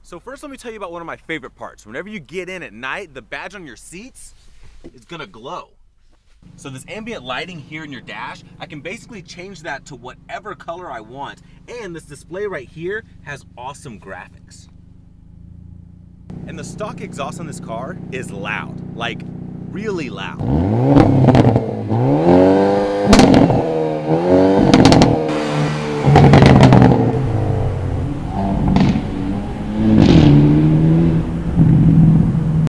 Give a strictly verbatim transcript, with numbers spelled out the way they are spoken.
So first let me tell you about one of my favorite parts. Whenever you get in at night, the badge on your seats is gonna glow. So this ambient lighting here in your dash, I can basically change that to whatever color I want. And this display right here has awesome graphics. And the stock exhaust on this car is loud, like really loud.